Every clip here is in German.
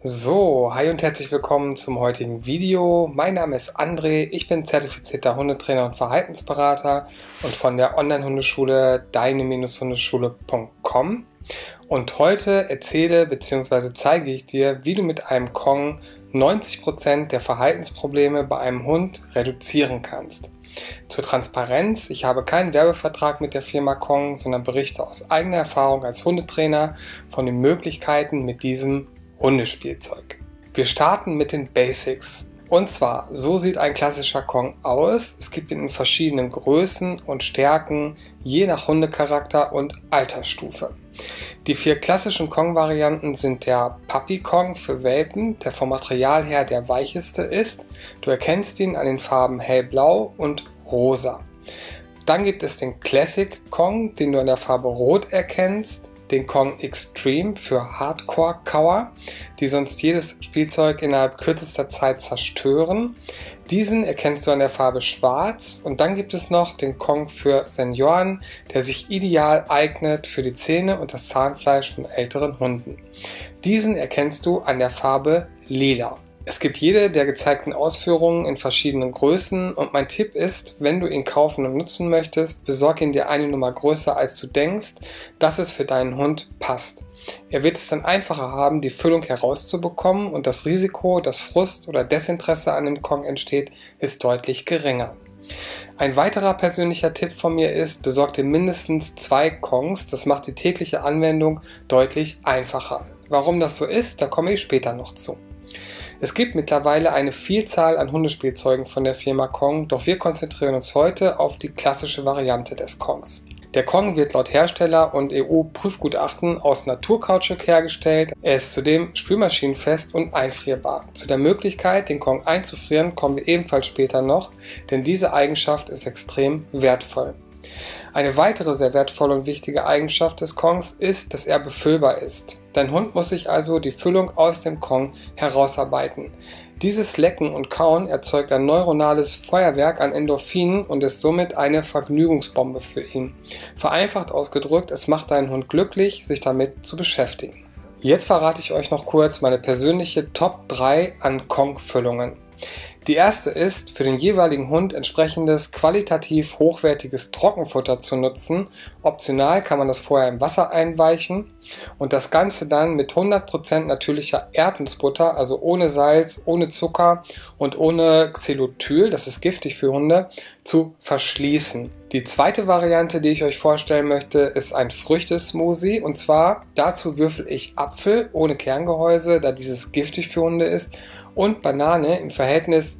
So, hi und herzlich willkommen zum heutigen Video. Mein Name ist André, ich bin zertifizierter Hundetrainer und Verhaltensberater und von der Online-Hundeschule deine-hundeschule.com. Und heute erzähle bzw. zeige ich dir, wie du mit einem Kong 90% der Verhaltensprobleme bei einem Hund reduzieren kannst. Zur Transparenz, ich habe keinen Werbevertrag mit der Firma Kong, sondern berichte aus eigener Erfahrung als Hundetrainer von den Möglichkeiten mit diesem Hundespielzeug. Wir starten mit den Basics. Und zwar, so sieht ein klassischer Kong aus. Es gibt ihn in verschiedenen Größen und Stärken, je nach Hundecharakter und Altersstufe. Die 4 klassischen Kong-Varianten sind der Puppy Kong für Welpen, der vom Material her der weicheste ist. Du erkennst ihn an den Farben hellblau und rosa. Dann gibt es den Classic Kong, den du an der Farbe rot erkennst. Den Kong Extreme für Hardcore-Kauer, die sonst jedes Spielzeug innerhalb kürzester Zeit zerstören. Diesen erkennst du an der Farbe schwarz. Und dann gibt es noch den Kong für Senioren, der sich ideal eignet für die Zähne und das Zahnfleisch von älteren Hunden. Diesen erkennst du an der Farbe lila. Es gibt jede der gezeigten Ausführungen in verschiedenen Größen und mein Tipp ist, wenn du ihn kaufen und nutzen möchtest, besorg ihn dir eine Nummer größer als du denkst, dass es für deinen Hund passt. Er wird es dann einfacher haben, die Füllung herauszubekommen und das Risiko, dass Frust oder Desinteresse an dem Kong entsteht, ist deutlich geringer. Ein weiterer persönlicher Tipp von mir ist, besorg dir mindestens 2 Kongs, das macht die tägliche Anwendung deutlich einfacher. Warum das so ist, da komme ich später noch zu. Es gibt mittlerweile eine Vielzahl an Hundespielzeugen von der Firma Kong, doch wir konzentrieren uns heute auf die klassische Variante des Kongs. Der Kong wird laut Hersteller und EU-Prüfgutachten aus Naturkautschuk hergestellt. Er ist zudem spülmaschinenfest und einfrierbar. Zu der Möglichkeit, den Kong einzufrieren, kommen wir ebenfalls später noch, denn diese Eigenschaft ist extrem wertvoll. Eine weitere sehr wertvolle und wichtige Eigenschaft des Kongs ist, dass er befüllbar ist. Dein Hund muss sich also die Füllung aus dem Kong herausarbeiten. Dieses Lecken und Kauen erzeugt ein neuronales Feuerwerk an Endorphinen und ist somit eine Vergnügungsbombe für ihn. Vereinfacht ausgedrückt, es macht deinen Hund glücklich, sich damit zu beschäftigen. Jetzt verrate ich euch noch kurz meine persönliche Top 3 an Kong-Füllungen. Die erste ist, für den jeweiligen Hund entsprechendes qualitativ hochwertiges Trockenfutter zu nutzen. Optional kann man das vorher im Wasser einweichen und das Ganze dann mit 100% natürlicher Erdnussbutter, also ohne Salz, ohne Zucker und ohne Xylotyl, das ist giftig für Hunde, zu verschließen. Die zweite Variante, die ich euch vorstellen möchte, ist ein Früchtesmoothie und zwar dazu würfel ich Apfel ohne Kerngehäuse, da dieses giftig für Hunde ist, und Banane im Verhältnis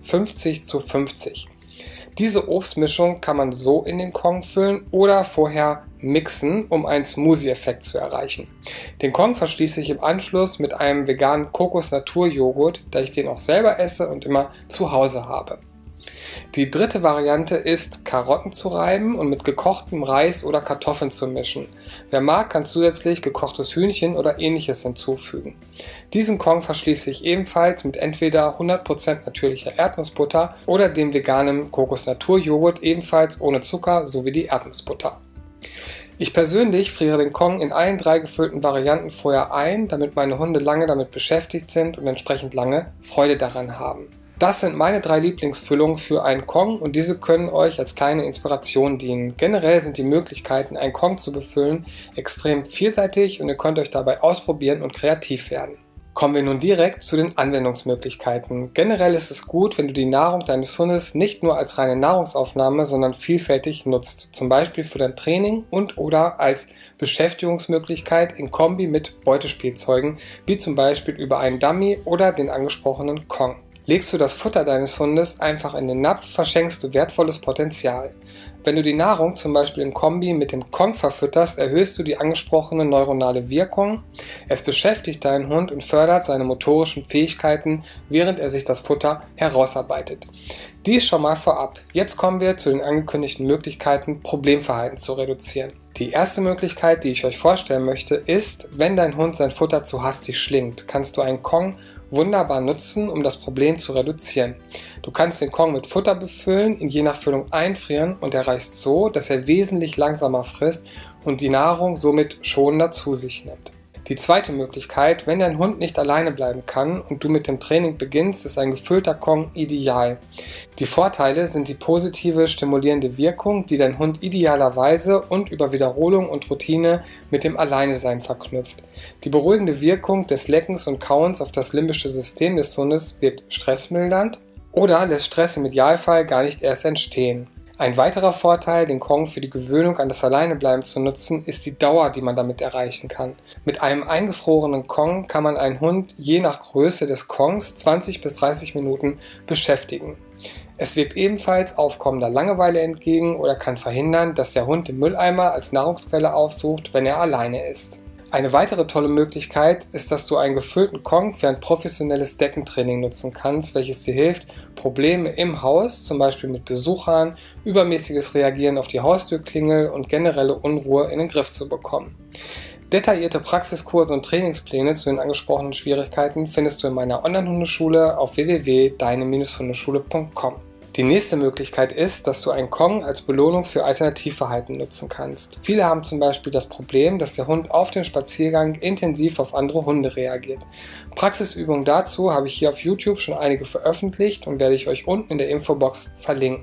50:50. Diese Obstmischung kann man so in den Kong füllen oder vorher mixen, um einen Smoothie-Effekt zu erreichen. Den Kong verschließe ich im Anschluss mit einem veganen Kokos-Naturjoghurt, da ich den auch selber esse und immer zu Hause habe. Die dritte Variante ist, Karotten zu reiben und mit gekochtem Reis oder Kartoffeln zu mischen. Wer mag, kann zusätzlich gekochtes Hühnchen oder ähnliches hinzufügen. Diesen Kong verschließe ich ebenfalls mit entweder 100% natürlicher Erdnussbutter oder dem veganen Kokos-Naturjoghurt, ebenfalls ohne Zucker sowie die Erdnussbutter. Ich persönlich friere den Kong in allen 3 gefüllten Varianten vorher ein, damit meine Hunde lange damit beschäftigt sind und entsprechend lange Freude daran haben. Das sind meine 3 Lieblingsfüllungen für einen Kong und diese können euch als kleine Inspiration dienen. Generell sind die Möglichkeiten, einen Kong zu befüllen, extrem vielseitig und ihr könnt euch dabei ausprobieren und kreativ werden. Kommen wir nun direkt zu den Anwendungsmöglichkeiten. Generell ist es gut, wenn du die Nahrung deines Hundes nicht nur als reine Nahrungsaufnahme, sondern vielfältig nutzt. Zum Beispiel für dein Training und/oder als Beschäftigungsmöglichkeit in Kombi mit Beutespielzeugen, wie zum Beispiel über einen Dummy oder den angesprochenen Kong. Legst du das Futter deines Hundes einfach in den Napf, verschenkst du wertvolles Potenzial. Wenn du die Nahrung zum Beispiel in Kombi mit dem Kong verfütterst, erhöhst du die angesprochene neuronale Wirkung. Es beschäftigt deinen Hund und fördert seine motorischen Fähigkeiten, während er sich das Futter herausarbeitet. Dies schon mal vorab. Jetzt kommen wir zu den angekündigten Möglichkeiten, Problemverhalten zu reduzieren. Die erste Möglichkeit, die ich euch vorstellen möchte, ist, wenn dein Hund sein Futter zu hastig schlingt, kannst du einen Kong wunderbar nutzen, um das Problem zu reduzieren. Du kannst den Kong mit Futter befüllen, ihn je nach Füllung einfrieren und er reißt so, dass er wesentlich langsamer frisst und die Nahrung somit schonender zu sich nimmt. Die zweite Möglichkeit, wenn dein Hund nicht alleine bleiben kann und du mit dem Training beginnst, ist ein gefüllter Kong ideal. Die Vorteile sind die positive, stimulierende Wirkung, die dein Hund idealerweise und über Wiederholung und Routine mit dem Alleinesein verknüpft. Die beruhigende Wirkung des Leckens und Kauens auf das limbische System des Hundes wirkt stressmildernd oder lässt Stress im Idealfall gar nicht erst entstehen. Ein weiterer Vorteil, den Kong für die Gewöhnung an das Alleinebleiben zu nutzen, ist die Dauer, die man damit erreichen kann. Mit einem eingefrorenen Kong kann man einen Hund je nach Größe des Kongs 20 bis 30 Minuten beschäftigen. Es wirkt ebenfalls aufkommender Langeweile entgegen oder kann verhindern, dass der Hund den Mülleimer als Nahrungsquelle aufsucht, wenn er alleine ist. Eine weitere tolle Möglichkeit ist, dass du einen gefüllten Kong für ein professionelles Deckentraining nutzen kannst, welches dir hilft, Probleme im Haus, zum Beispiel mit Besuchern, übermäßiges Reagieren auf die Haustürklingel und generelle Unruhe in den Griff zu bekommen. Detaillierte Praxiskurse und Trainingspläne zu den angesprochenen Schwierigkeiten findest du in meiner Online-Hundeschule auf www.deine-hundeschule.com. Die nächste Möglichkeit ist, dass du einen Kong als Belohnung für Alternativverhalten nutzen kannst. Viele haben zum Beispiel das Problem, dass der Hund auf dem Spaziergang intensiv auf andere Hunde reagiert. Praxisübungen dazu habe ich hier auf YouTube schon einige veröffentlicht und werde ich euch unten in der Infobox verlinken.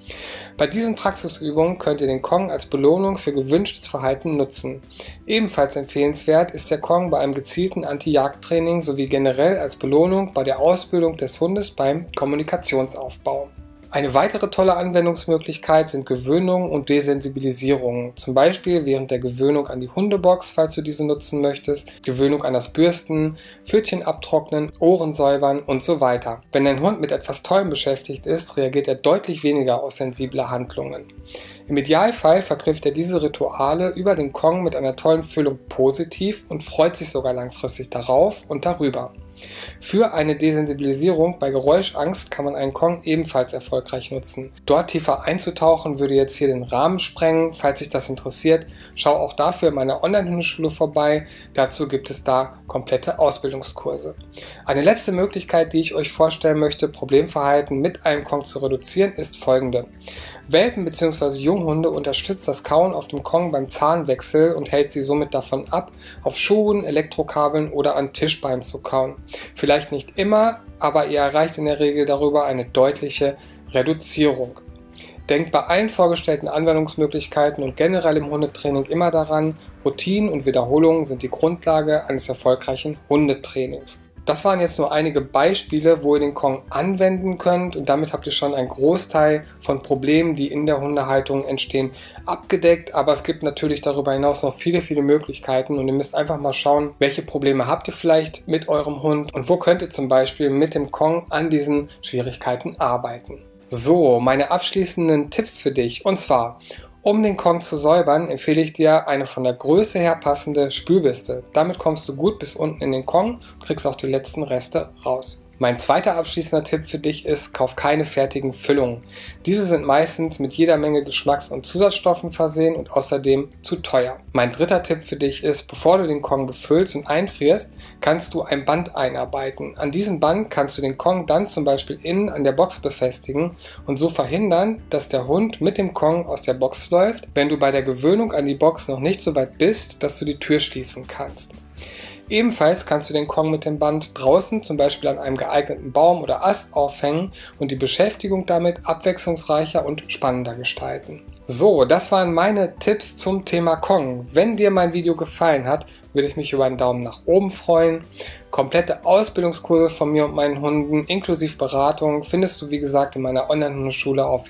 Bei diesen Praxisübungen könnt ihr den Kong als Belohnung für gewünschtes Verhalten nutzen. Ebenfalls empfehlenswert ist der Kong bei einem gezielten Anti-Jagd-Training sowie generell als Belohnung bei der Ausbildung des Hundes beim Kommunikationsaufbau. Eine weitere tolle Anwendungsmöglichkeit sind Gewöhnungen und Desensibilisierungen, zum Beispiel während der Gewöhnung an die Hundebox, falls du diese nutzen möchtest, Gewöhnung an das Bürsten, Pfötchen abtrocknen, Ohren säubern und so weiter. Wenn dein Hund mit etwas Tollem beschäftigt ist, reagiert er deutlich weniger auf sensible Handlungen. Im Idealfall verknüpft er diese Rituale über den Kong mit einer tollen Füllung positiv und freut sich sogar langfristig darauf und darüber. Für eine Desensibilisierung bei Geräuschangst kann man einen Kong ebenfalls erfolgreich nutzen. Dort tiefer einzutauchen würde jetzt hier den Rahmen sprengen. Falls dich das interessiert, schau auch dafür in meiner Online-Hundeschule vorbei. Dazu gibt es da komplette Ausbildungskurse. Eine letzte Möglichkeit, die ich euch vorstellen möchte, Problemverhalten mit einem Kong zu reduzieren, ist folgende. Welpen bzw. Junghunde unterstützt das Kauen auf dem Kong beim Zahnwechsel und hält sie somit davon ab, auf Schuhen, Elektrokabeln oder an Tischbeinen zu kauen. Vielleicht nicht immer, aber ihr erreicht in der Regel darüber eine deutliche Reduzierung. Denkt bei allen vorgestellten Anwendungsmöglichkeiten und generell im Hundetraining immer daran, Routinen und Wiederholungen sind die Grundlage eines erfolgreichen Hundetrainings. Das waren jetzt nur einige Beispiele, wo ihr den Kong anwenden könnt und damit habt ihr schon einen Großteil von Problemen, die in der Hundehaltung entstehen, abgedeckt. Aber es gibt natürlich darüber hinaus noch viele, viele Möglichkeiten und ihr müsst einfach mal schauen, welche Probleme habt ihr vielleicht mit eurem Hund und wo könnt ihr zum Beispiel mit dem Kong an diesen Schwierigkeiten arbeiten. So, meine abschließenden Tipps für dich und zwar: Um den Kong zu säubern, empfehle ich dir eine von der Größe her passende Spülbürste. Damit kommst du gut bis unten in den Kong und kriegst auch die letzten Reste raus. Mein zweiter abschließender Tipp für dich ist, kauf keine fertigen Füllungen. Diese sind meistens mit jeder Menge Geschmacks- und Zusatzstoffen versehen und außerdem zu teuer. Mein dritter Tipp für dich ist, bevor du den Kong befüllst und einfrierst, kannst du ein Band einarbeiten. An diesem Band kannst du den Kong dann zum Beispiel innen an der Box befestigen und so verhindern, dass der Hund mit dem Kong aus der Box läuft, wenn du bei der Gewöhnung an die Box noch nicht so weit bist, dass du die Tür schließen kannst. Ebenfalls kannst du den Kong mit dem Band draußen, zum Beispiel an einem geeigneten Baum oder Ast, aufhängen und die Beschäftigung damit abwechslungsreicher und spannender gestalten. So, das waren meine Tipps zum Thema Kong. Wenn dir mein Video gefallen hat, würde ich mich über einen Daumen nach oben freuen. Komplette Ausbildungskurse von mir und meinen Hunden inklusive Beratung findest du wie gesagt in meiner Online-Hundeschule auf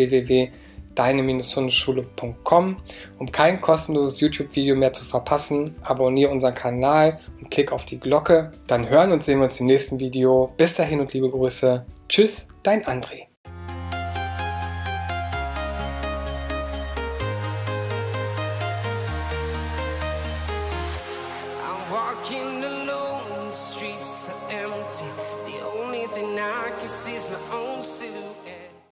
www.deine-hundeschule.com. Um kein kostenloses YouTube-Video mehr zu verpassen, abonniere unseren Kanal und klick auf die Glocke. Dann hören und sehen wir uns im nächsten Video. Bis dahin und liebe Grüße. Tschüss, dein André. Walking alone, the streets are empty. The only thing I can see is my own silhouette.